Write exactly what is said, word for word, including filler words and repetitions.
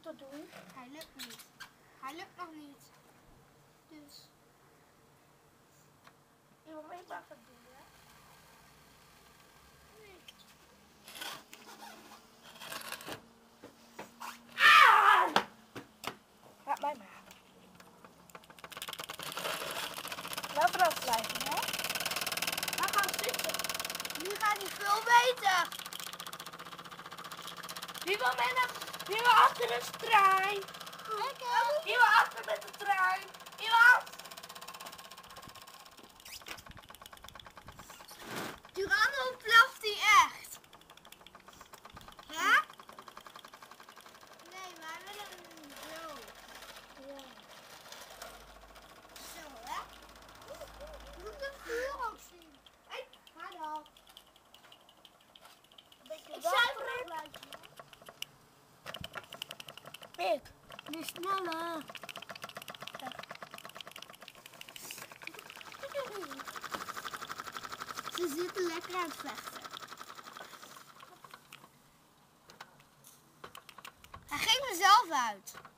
te doen. Hij lukt niet. Hij lukt nog niet. Dus. Iemand mee mag het doen, hè? Nee. Ah! Laat mij maar. Wel vanaf blijven, hè? Waar gaan we zitten? Nu gaat hij veel beter. Wie wil mee naar... Wie wil achter de trein? Lekker. Wie wil achter met de trein? Wie wil achter? Durano blaft hij echt. Hè? Nee, maar we willen zo. Ja. Zo, hè? Je moet de vuur ook zien. Hé, ga dan. Ik zuiver erin. Ik. Nu sneller. Ze zitten lekker aan het vechten. Hij ging er zelf uit.